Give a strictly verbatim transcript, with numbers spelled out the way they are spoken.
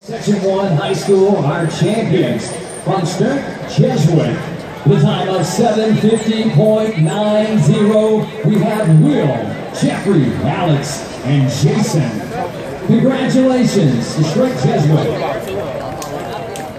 Section one High School, our champions from Sterk Jesuit. The time of seven fifty point nine zero. We have Will, Jeffrey, Alex, and Jason. Congratulations to Sterk Jesuit.